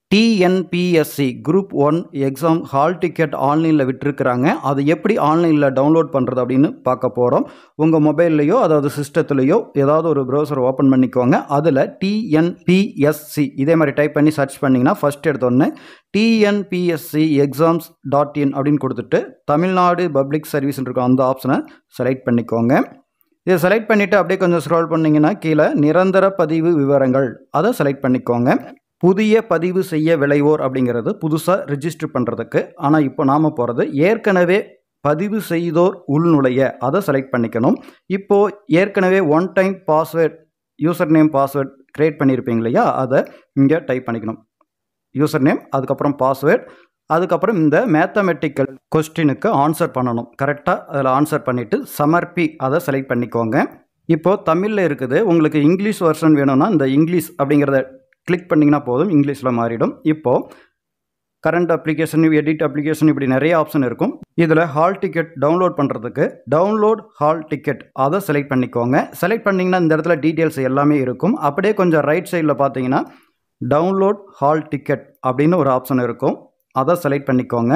TNPSC group 1 exam hall ticket ஆன்லைனில் விட்டுருக்குறாங்க. அது எப்படி ஆன்லைனில் டவுன்லோட் பண்ணுறது அப்படின்னு பார்க்க போகிறோம். உங்கள் மொபைல்லையோ அதாவது சிஸ்டத்துலேயோ ஏதாவது ஒரு ப்ரௌசர் ஓப்பன் பண்ணிக்கோங்க. அதில் டிஎன்பிஎஸ்சி இதே மாதிரி டைப் பண்ணி சர்ச் பண்ணிங்கன்னா ஃபஸ்ட் எடுத்தோடனே டிஎன்பிஎஸ்சி எக்ஸாம்ஸ்.in அப்படின்னு கொடுத்துட்டு தமிழ்நாடு பப்ளிக் சர்வீஸ் இருக்கும் அந்த ஆப்ஷனை செலக்ட் பண்ணிக்கோங்க. இதை செலக்ட் பண்ணிவிட்டு அப்படியே கொஞ்சம் ஸ்க்ரோல் பண்ணிங்கன்னா கீழே நிரந்தர பதிவு விவரங்கள் அதை செலக்ட் பண்ணிக்கோங்க. புதிய பதிவு செய்ய விளைவோர் அப்படிங்கிறது புதுசாக ரிஜிஸ்டர் பண்ணுறதுக்கு. ஆனால் இப்போ நாம் போகிறது ஏற்கனவே பதிவு செய்தோர் உள்நுழைய அதை செலக்ட் பண்ணிக்கணும். இப்போது ஏற்கனவே one time password user name password create பண்ணியிருப்பீங்க இல்லையா, அதை இங்கே டைப் பண்ணிக்கணும். யூசர் நேம், அதுக்கப்புறம் பாஸ்வேர்ட், அதுக்கப்புறம் இந்த மேத்தமெட்டிக்கல் கொஸ்டினுக்கு ஆன்சர் பண்ணணும். கரெக்டாக அதில் ஆன்சர் பண்ணிவிட்டு சமர்ப்பி அதை செலக்ட் பண்ணிக்கோங்க. இப்போது தமிழில் இருக்குது, உங்களுக்கு இங்கிலீஷ் வெர்ஷன் வேணும்னா இந்த இங்கிலீஷ் அப்படிங்கிறத கிளிக் பண்ணிங்கன்னா போதும், இங்கிலீஷில் மாறிடும். இப்போது கரண்ட் அப்ளிகேஷன், எடிட் அப்ளிகேஷன், இப்படி நிறைய ஆப்ஷன் இருக்கும். இதில் ஹால் டிக்கெட் டவுன்லோட் பண்ணுறதுக்கு டவுன்லோட் ஹால் டிக்கெட் அதை செலக்ட் பண்ணிக்கோங்க. செலக்ட் பண்ணிங்கன்னா இந்த இடத்துல டீட்டெயில்ஸ் எல்லாமே இருக்கும். அப்படியே கொஞ்சம் ரைட் சைடில் பார்த்தீங்கன்னா டவுன்லோட் ஹால் டிக்கெட் அப்படின்னு ஒரு ஆப்ஷன் இருக்கும். அதை செலக்ட் பண்ணிக்கோங்க.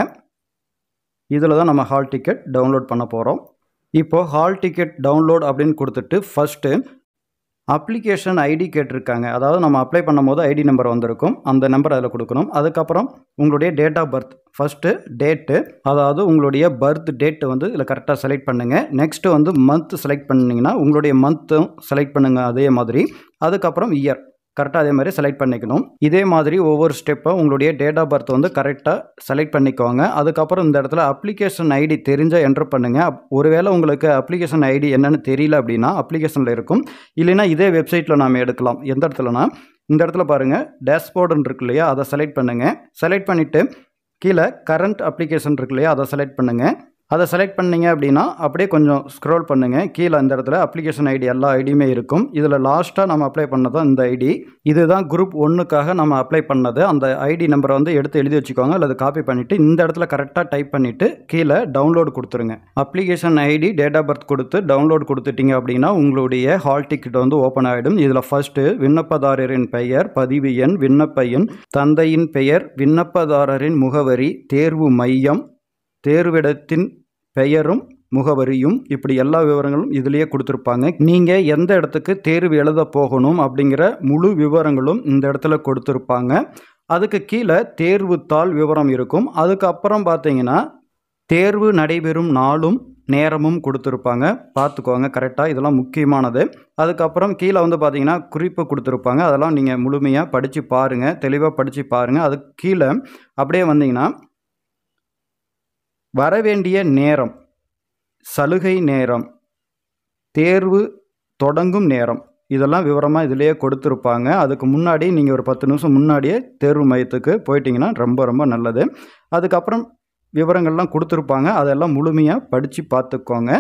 இதில் தான் நம்ம ஹால் டிக்கெட் டவுன்லோட் பண்ண போகிறோம். இப்போது ஹால் டிக்கெட் டவுன்லோட் அப்படின்னு கொடுத்துட்டு ஃபஸ்ட்டு அப்ளிகேஷன் ஐடி கேட்டிருக்காங்க. அதாவது நம்ம அப்ளை பண்ணும் போது ஐடி நம்பர் வந்திருக்கும், அந்த நம்பர் அதில் கொடுக்கணும். அதுக்கப்புறம் உங்களுடைய date of birth, first date, அதாவது உங்களுடைய பர்த் டேட்டு வந்து இதில் கரெக்டாக செலக்ட் பண்ணுங்கள். நெக்ஸ்ட்டு வந்து மந்த் செலக்ட் பண்ணிங்கன்னா உங்களுடைய மந்த்தும் செலக்ட் பண்ணுங்கள் அதே மாதிரி. அதுக்கப்புறம் இயர் கரெக்டாக அதே மாதிரி செலக்ட் பண்ணிக்கணும். இதே மாதிரி ஒவ்வொரு ஸ்டெப்பும் உங்களுடைய டேட் ஆஃப் பர்த் வந்து கரெக்டாக செலக்ட் பண்ணிக்கோங்க. அதுக்கப்புறம் இந்த இடத்துல அப்ளிகேஷன் ஐடி தெரிஞ்சால் என்ட்ரு பண்ணுங்கள். ஒருவேளை உங்களுக்கு அப்ளிகேஷன் ஐடி என்னென்னு தெரியல அப்படின்னா அப்ளிகேஷனில் இருக்கும், இல்லைன்னா இதே வெப்சைட்டில் நாம் எடுக்கலாம். எந்த இடத்துலனா இந்த இடத்துல பாருங்கள் டேஷ்போர்டுன்னு இருக்கு இல்லையா, அதை செலக்ட் பண்ணுங்கள். செலக்ட் பண்ணிவிட்டு கீழே கரண்ட் அப்ளிகேஷன் இருக்கு இல்லையா, அதை செலக்ட் பண்ணுங்கள். அதை செலக்ட் பண்ணிங்க அப்படின்னா அப்படியே கொஞ்சம் ஸ்க்ரோல் பண்ணுங்கள். கீழே இந்த இடத்துல அப்ளிகேஷன் ஐடி எல்லா ஐடியுமே இருக்கும். இதில் லாஸ்ட்டாக நம்ம அப்ளை பண்ணதான் இந்த ஐடி. இதுதான் குரூப் 1க்காக நம்ம அப்ளை பண்ணது. அந்த ஐடி நம்பரை வந்து எடுத்து எழுதி வச்சுக்கோங்க, அல்லது காப்பி பண்ணிவிட்டு இந்த இடத்துல கரெக்டாக டைப் பண்ணிவிட்டு கீழே டவுன்லோடு கொடுத்துருங்க. Application ID, date of birth கொடுத்து டவுன்லோட் கொடுத்துட்டிங்க அப்படின்னா உங்களுடைய ஹால் டிக்கெட் வந்து ஓப்பன் ஆகிடும். இதில் ஃபஸ்ட்டு விண்ணப்பதாரரின் பெயர், பதிவு எண், விண்ணப்ப எண், தந்தையின் பெயர், விண்ணப்பதாரரின் முகவரி, தேர்வு மையம், தேர்விடத்தின் பெயரும் முகவரியும், இப்படி எல்லா விவரங்களும் இதிலேயே கொடுத்துருப்பாங்க. நீங்கள் எந்த இடத்துக்கு தேர்வு எழுத போகணும் அப்படிங்கிற முழு விவரங்களும் இந்த இடத்துல கொடுத்துருப்பாங்க. அதுக்கு கீழே தேர்வு தாள் விவரம் இருக்கும். அதுக்கப்புறம் பார்த்தீங்கன்னா தேர்வு நடைபெறும் நாளும் நேரமும் கொடுத்துருப்பாங்க. பார்த்துக்கோங்க கரெக்டாக, இதெல்லாம் முக்கியமானது. அதுக்கப்புறம் கீழே வந்து பார்த்தீங்கன்னா குறிப்பு கொடுத்துருப்பாங்க. அதெல்லாம் நீங்கள் முழுமையாக படித்து பாருங்கள், தெளிவாக படித்து பாருங்கள். அதுக்கு கீழே அப்படியே வந்தீங்கன்னா வரவேண்டிய நேரம், சலுகை நேரம், தேர்வு தொடங்கும் நேரம், இதெல்லாம் விவரமாக இதிலேயே கொடுத்துருப்பாங்க. அதுக்கு முன்னாடி நீங்கள் ஒரு 10 நிமிஷம் முன்னாடியே தேர்வு மையத்துக்கு போயிட்டீங்கன்னா ரொம்ப ரொம்ப நல்லது. அதுக்கப்புறம் விவரங்கள்லாம் கொடுத்துருப்பாங்க, அதெல்லாம் முழுமையாக படித்து பார்த்துக்கோங்க.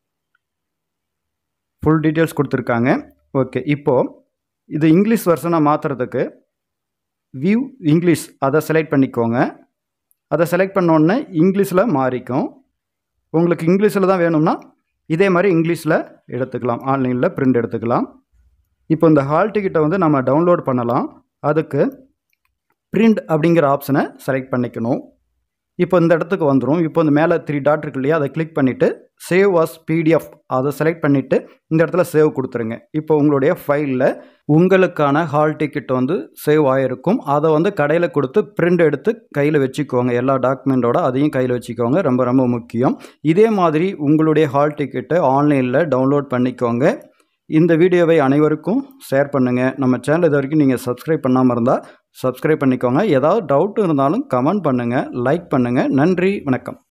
ஃபுல் டீட்டெயில்ஸ் கொடுத்துருக்காங்க. ஓகே, இப்போது இது இங்கிலீஷ் வெர்ஷனாக மாற்றுறதுக்கு வியூ இங்கிலீஷ் அதை செலக்ட் பண்ணிக்கோங்க. அதை செலக்ட் பண்ணோன்னே இங்கிலீஷில் மாறிக்கும். உங்களுக்கு இங்கிலீஷில் தான் வேணும்னா இதே மாதிரி இங்கிலீஷில் எடுத்துக்கலாம், ஆன்லைனில் பிரிண்ட் எடுத்துக்கலாம். இப்போ இந்த ஹால் டிக்கெட்டை வந்து நம்ம டவுன்லோட் பண்ணலாம். அதுக்கு பிரிண்ட் அப்படிங்கிற ஆப்ஷனை செலக்ட் பண்ணிக்கணும். இப்போ இந்த இடத்துக்கு வந்துடும். இப்போ இந்த மேலே 3 டாட் இருக்கு இல்லையா, அதை கிளிக் பண்ணிவிட்டு சேவ் அஸ் பிடிஎஃப் அதை செலக்ட் பண்ணிவிட்டு இந்த இடத்துல சேவ் கொடுத்துருங்க. இப்போ உங்களுடைய ஃபைலில் உங்களுக்கான ஹால் டிக்கெட் வந்து சேவ் ஆகிருக்கும். அதை வந்து கடையில் கொடுத்து பிரிண்ட் எடுத்து கையில் வச்சுக்கோங்க. எல்லா டாக்குமெண்ட்டோட அதையும் கையில் வச்சுக்கோங்க, ரொம்ப ரொம்ப முக்கியம். இதே மாதிரி உங்களுடைய ஹால் டிக்கெட்டை ஆன்லைனில் டவுன்லோட் பண்ணிக்கோங்க. இந்த வீடியோவை அனைவருக்கும் ஷேர் பண்ணுங்கள். நம்ம சேனல் இது வரைக்கும் நீங்கள் சப்ஸ்கிரைப் பண்ணாமல் இருந்தால் சப்ஸ்கிரைப் பண்ணிக்கோங்க. ஏதாவது டவுட் இருந்தாலும் கமெண்ட் பண்ணுங்கள், லைக் பண்ணுங்கள். நன்றி, வணக்கம்.